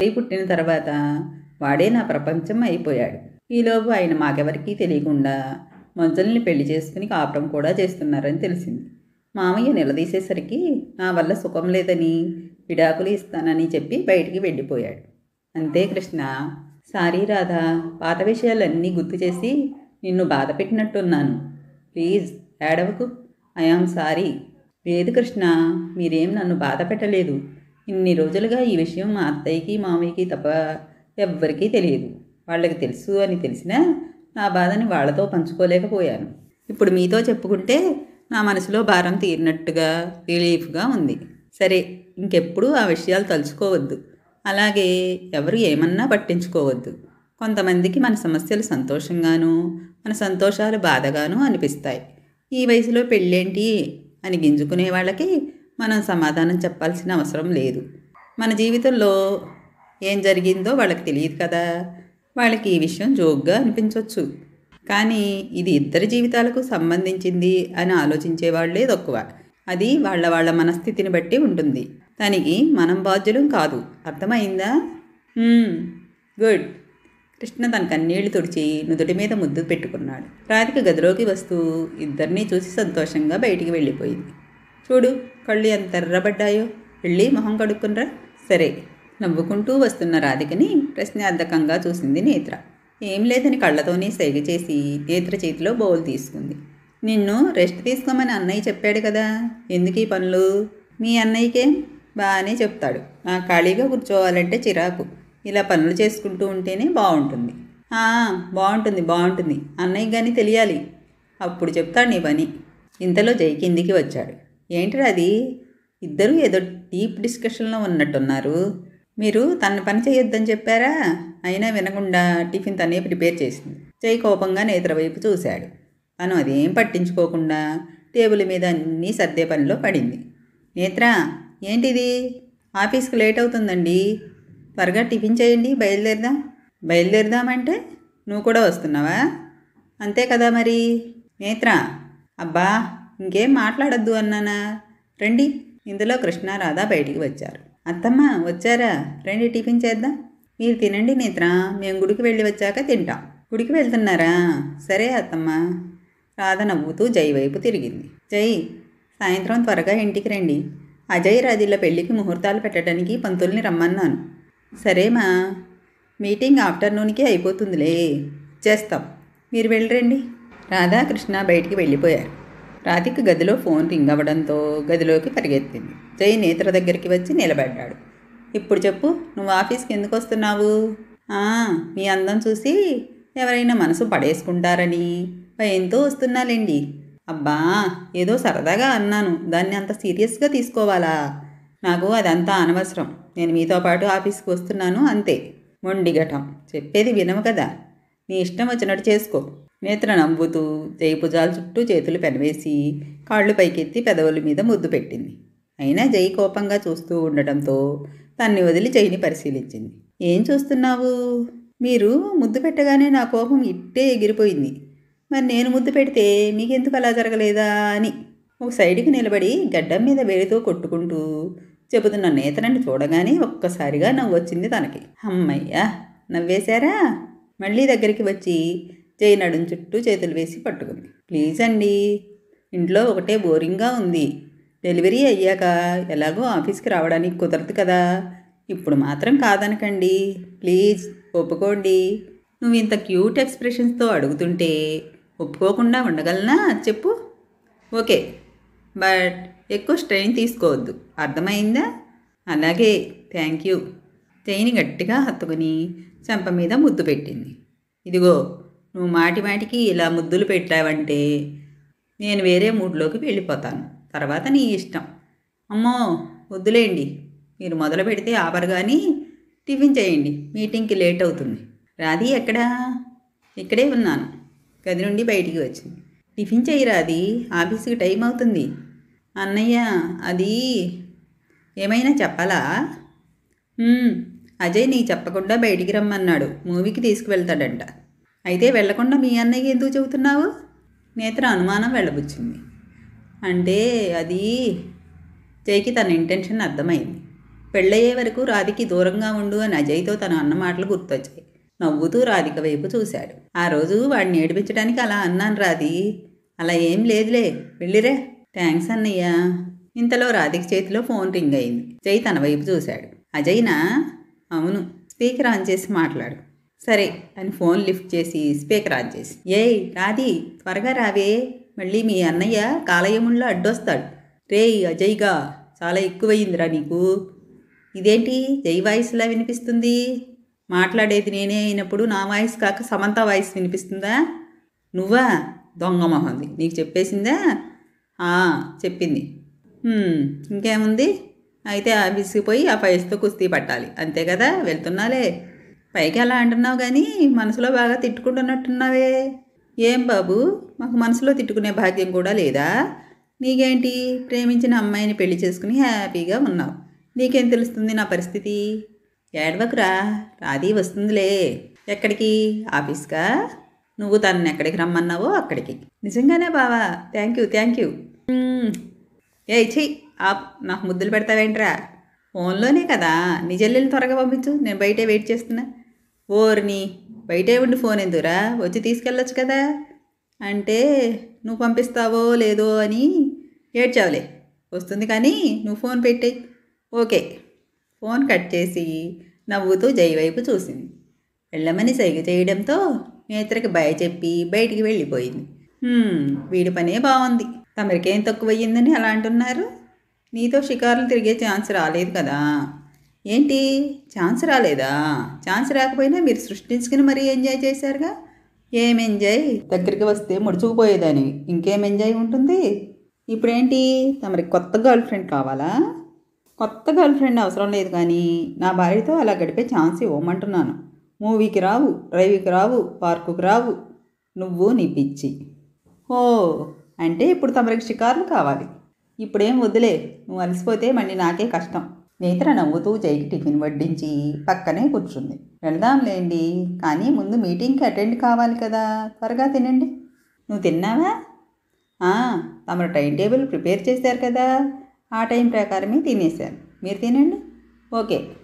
పుట్టిన తర్వాత వాడే నా ప్రపంచం అయిపోయాడు. ఈలోపు ఆయన మాకెవరికీ తెలియకుండా మంజుల్ని పెళ్లి చేసుకుని కాపురం కూడా చేస్తున్నారని తెలిసింది. మామయ్య నిలదీసేసరికి నా వల్ల సుఖం లేదని విడాకులు ఇస్తానని చెప్పి బయటికి వెళ్ళిపోయాడు. అంతే కృష్ణ. సారీ రాధా, పాత విషయాలన్నీ గుర్తు చేసి నిన్ను బాధ పెట్టినట్టున్నాను. ప్లీజ్ ఏడవకు. I am sorry. లేదు కృష్ణ, మీరేం నన్ను బాధ పెట్టలేదు. ఇన్ని రోజులుగా ఈ విషయం మా అత్తయ్యకి మామయ్యకి తప్ప ఎవ్వరికీ తెలియదు. వాళ్ళకి తెలుసు అని తెలిసినా నా బాధని వాళ్లతో పంచుకోలేకపోయాను. ఇప్పుడు మీతో చెప్పుకుంటే నా మనసులో భారం తీరినట్టుగా రిలీఫ్గా ఉంది. సరే, ఇంకెప్పుడు ఆ విషయాలు తలుచుకోవద్దు. అలాగే ఎవరు ఏమన్నా పట్టించుకోవద్దు. కొంతమందికి మన సమస్యలు సంతోషంగానూ మన సంతోషాలు బాధగానూ అనిపిస్తాయి. ఈ వయసులో పెళ్ళేంటి అని గింజుకునే వాళ్ళకి మనం సమాధానం చెప్పాల్సిన అవసరం లేదు. మన జీవితంలో ఏం జరిగిందో వాళ్ళకి తెలియదు కదా. వాళ్ళకి ఈ విషయం జోక్గా అనిపించవచ్చు, కానీ ఇది ఇద్దరి జీవితాలకు సంబంధించింది అని ఆలోచించే వాళ్ళే తక్కువ. అది వాళ్ళ వాళ్ళ మనస్థితిని బట్టి ఉంటుంది. దానికి మనం బాధ్యులం కాదు. అర్థమైందా? గుడ్. కృష్ణ తన కన్నీళ్లు తుడిచి నుదుటి మీద ముద్దు పెట్టుకున్నాడు. రాధిక గదిలోకి వస్తూ ఇద్దరినీ చూసి సంతోషంగా బయటికి వెళ్ళిపోయింది. చూడు, కళ్ళు ఎంత ఎర్రబడ్డాయో. వెళ్ళి మొహం కడుక్కునరా. సరే. నవ్వుకుంటూ వస్తున్న రాధికని ప్రశ్నార్థకంగా చూసింది నేత్ర. ఏం లేదని కళ్ళతోనే సైగ చేసి నేత్ర చేతిలో బౌల్ తీసుకుంది. నిన్ను రెస్ట్ తీసుకోమని అన్నయ్య చెప్పాడు కదా, ఎందుకు ఈ పనులు? మీ అన్నయ్యకేం బాగానే చెప్తాడు. నాకు ఖాళీగా కూర్చోవాలంటే చిరాకు. ఇలా పనులు చేసుకుంటూ ఉంటేనే బాగుంటుంది. బాగుంటుంది. అన్నయ్య కానీ తెలియాలి, అప్పుడు చెప్తాడు నీ పని. ఇంతలో జై కిందికి వచ్చాడు. ఏంటి అది? ఇద్దరూ ఏదో డీప్ డిస్కషన్లో ఉన్నట్టున్నారు. మీరు తన పని చేయొద్దని చెప్పారా? అయినా వినకుండా టిఫిన్ తనే ప్రిపేర్ చేసింది. జై కోపంగా నేత్ర వైపు చూశాడు. తను అదేం పట్టించుకోకుండా టేబుల్ మీద అన్నీ సర్దే పనిలో పడింది. నేత్ర, ఏంటిది? ఆఫీస్కి లేట్ అవుతుందండి, త్వరగా టిఫిన్ చేయండి, బయలుదేరదామంటే నువ్వు కూడా వస్తున్నావా? అంతే కదా మరి. నేత్ర, అబ్బా ఇంకేం మాట్లాడద్దు అన్నానా? రండి. ఇందులో కృష్ణ రాధ బయటికి వచ్చారు. అత్తమ్మ వచ్చారా? రండి టిఫిన్ చేద్దాం. మీరు తినండి నేత్ర, మేము గుడికి వెళ్ళి వచ్చాక తింటాం. గుడికి వెళ్తున్నారా? సరే అత్తమ్మ. రాధ నవ్వుతూ జై వైపు తిరిగింది. జై, సాయంత్రం త్వరగా ఇంటికి రండి. అజయ్ రాజీల పెళ్లికి ముహూర్తాలు పెట్టడానికి పంతుల్ని రమ్మన్నాను. సరేమా, మీటింగ్ ఆఫ్టర్నూన్కి అయిపోతుందిలే, చేస్తాం. మీరు వెళ్ళరండి. రాధాకృష్ణ బయటికి వెళ్ళిపోయారు. రాధిక గదిలో ఫోన్ రింగ్ అవ్వడంతో గదిలోకి పరిగెత్తింది. జై నేత్ర దగ్గరికి వచ్చి నిలబడ్డాడు. ఇప్పుడు చెప్పు, నువ్వు ఆఫీస్కి ఎందుకు వస్తున్నావు? మీ అందం చూసి ఎవరైనా మనసు పడేసుకుంటారని భయంతో వస్తున్నాలేండి. అబ్బా, ఏదో సరదాగా అన్నాను, దాన్ని అంత సీరియస్గా తీసుకోవాలా? నాకు అదంతా అనవసరం. నేను మీతో పాటు ఆఫీస్కి వస్తున్నాను అంతే. మొండిగటం. చెప్పేది వినవు కదా, నీ ఇష్టం వచ్చినట్టు చేసుకో. నేత్ర నవ్వుతూ జై భుజాల చుట్టూ చేతులు పెనవేసి కాళ్ళు పైకెత్తి పెదవుల మీద ముద్దు పెట్టింది. అయినా జై కోపంగా చూస్తూ ఉండటంతో తన్ని వదిలి జైని పరిశీలించింది. ఏం చూస్తున్నావు? మీరు ముద్దు పెట్టగానే నా కోపం ఇట్టే ఎగిరిపోయింది. మరి నేను ముద్దు పెడితే మీకెందుకు అలా జరగలేదా అని ఒక సైడ్కి నిలబడి గడ్డం మీద వేలితో కొట్టుకుంటూ చెబుతున్న నేత్రని చూడగానే ఒక్కసారిగా నవ్వు వచ్చింది తనకి. అమ్మయ్యా, నవ్వేశారా? మళ్ళీ దగ్గరికి వచ్చి జై నడుం చుట్టూ చేతులు వేసి పట్టుకుంది. ప్లీజ్ అండి, ఇంట్లో ఒకటే బోరింగ్గా ఉంది. డెలివరీ అయ్యాక ఎలాగో ఆఫీస్కి రావడానికి కుదరదు కదా, ఇప్పుడు మాత్రం కాదనకండి ప్లీజ్, ఒప్పుకోండి. నువ్వు ఇంత క్యూట్ ఎక్స్ప్రెషన్స్తో అడుగుతుంటే ఒప్పుకోకుండా ఉండగలనా చెప్పు? ఓకే, బట్ ఎక్కువ స్ట్రెయిన్ తీసుకోవద్దు, అర్థమైందా? అలాగే, థ్యాంక్ యూ. జైని గట్టిగా హత్తుకుని చెంప మీద ముద్దు పెట్టింది. ఇదిగో, నువ్వు మాటిమాటికి ఇలా ముద్దులు పెట్టావంటే నేను వేరే మూడ్లోకి వెళ్ళిపోతాను. తర్వాత నీ ఇష్టం. అమ్మో వద్దులేండి, మీరు మొదలు పెడితే ఆపరు. కానీ టిఫిన్ చేయండి, మీటింగ్కి లేట్ అవుతుంది. రాధి ఎక్కడా? ఇక్కడే ఉన్నాను. గది నుండి బయటికి వచ్చింది. టిఫిన్ చేయి రాధి, ఆఫీస్కి టైం అవుతుంది. అన్నయ్య, అది ఏమైనా చెప్పాలా? అజయ్ నీకు చెప్పకుండా బయటికి రమ్మన్నాడు, మూవీకి తీసుకువెళ్తాడంట. అయితే వెళ్లకుండా మీ అన్నయ్య ఎందుకు చెబుతున్నావు? నేత్ర అనుమానం వెళ్ళబుచ్చింది. అంటే అది జైకి తన ఇంటెన్షన్ అర్థమైంది. పెళ్ళయ్యే వరకు రాధికి దూరంగా ఉండు అని అజయ్తో తను అన్న మాటలు గుర్తొచ్చాయి. నవ్వుతూ రాధిక వైపు చూశాడు. ఆ రోజు వాడిని ఏడిపించడానికి అలా అన్నాను రాధి. అలా ఏం లేదులే, వెళ్ళిరే. థ్యాంక్స్ అన్నయ్య. ఇంతలో రాధిక చేతిలో ఫోన్ రింగ్ అయింది. జై తన వైపు చూశాడు. అజయ్నా? అవును. స్పీకర్ ఆన్ చేసి మాట్లాడు. సరే అని ఫోన్ లిఫ్ట్ చేసి స్పీకర్ ఆన్ చేసి, ఏయ్ రాధి, త్వరగా రావే, మళ్ళీ మీ అన్నయ్య కాలయముల్లో అడ్డొస్తాడు. రేయ్ అజయ్గా, చాలా ఎక్కువయిందిరా నీకు. ఇదేంటి జై వాయిస్లా వినిపిస్తుంది? మాట్లాడేది నేనే అయినప్పుడు నా వాయిస్ కాక సమంత వాయిస్ వినిపిస్తుందా? నువ్వా? దొంగ మొహంది, నీకు చెప్పేసిందా? చెప్పింది. ఇంకేముంది? అయితే ఆఫీస్కి పోయి ఆ ఫైల్స్తో కుస్తీ పట్టాలి, అంతే కదా. వెళ్తున్నాలే. పైకి అలా అంటున్నావు కానీ మనసులో బాగా తిట్టుకుంటున్నట్టున్నావే. ఏం బాబు, మాకు మనసులో తిట్టుకునే భాగ్యం కూడా లేదా? నీకేంటి, ప్రేమించిన అమ్మాయిని పెళ్లి చేసుకుని హ్యాపీగా ఉన్నావు. నీకేం తెలుస్తుంది నా పరిస్థితి? ఏడవకురా, రాధి వస్తుందిలే. ఎక్కడికి? ఆఫీస్కా? నువ్వు తనని ఎక్కడికి రమ్మన్నావో అక్కడికి. నిజంగానే బావా? Thank you. ఏయ్ చెయ్యి ఆప్, నాకు ముద్దులు పెడతావేంట్రా? ఫోన్లోనే కదా. నీ చెల్లెలు త్వరగా పంపించు, నేను బయటే వెయిట్ చేస్తున్నా. ఓర్ని, బయటే ఉండి ఫోన్ ఎందుకురా, వచ్చి తీసుకెళ్ళొచ్చు కదా. అంటే నువ్వు పంపిస్తావో లేదో అని ఏడ్చావులే. వస్తుంది కానీ నువ్వు ఫోన్ పెట్టేయి. ఓకే. ఫోన్ కట్ చేసి నవ్వుతూ జై వైపు చూసింది. వెళ్ళమని సైగ చేయడంతో నేత్రకి భయ చెప్పి బయటికి వెళ్ళిపోయింది. వీడి పనే బాగుంది. తమరికేం తక్కువయ్యిందని అలా అంటున్నారు? నీతో షికారులు తిరిగే ఛాన్స్ రాలేదు కదా. ఏంటి, ఛాన్స్ రాలేదా? ఛాన్స్ రాకపోయినా మీరు సృష్టించుకుని మరీ ఎంజాయ్ చేశారుగా. ఏం ఎంజాయ్? దగ్గరికి వస్తే ముడుచుకుపోయేదాన్ని, ఇంకేం ఎంజాయ్ ఉంటుంది? ఇప్పుడేంటి, తమరికి కొత్త గర్ల్ ఫ్రెండ్ కావాలా? కొత్త గర్ల్ ఫ్రెండ్ అవసరం లేదు కానీ నా భార్యతో అలా గడిపే ఛాన్స్ ఇవ్వమంటున్నాను. మూవీకి రావు, డ్రైవ్కి రావు, పార్కుకి రావు, నువ్వు నీ పిచ్చి. ఓ, అంటే ఇప్పుడు తమరికి షికారులు కావాలి. ఇప్పుడేం వద్దులే, నువ్వు అలసిపోతే మళ్ళీ నాకే కష్టం. నేత్ర నవ్వుతూ జైకి టిఫిన్ వడ్డించి పక్కనే కూర్చుంది. వెళ్దాంలేండి, కానీ ముందు మీటింగ్కి అటెండ్ కావాలి కదా. త్వరగా తినండి. నువ్వు తిన్నావా? తమరు టైం టేబుల్ ప్రిపేర్ చేశారు కదా, ఆ టైం ప్రకారమే తినేశాను. మీరు తినండి. ఓకే.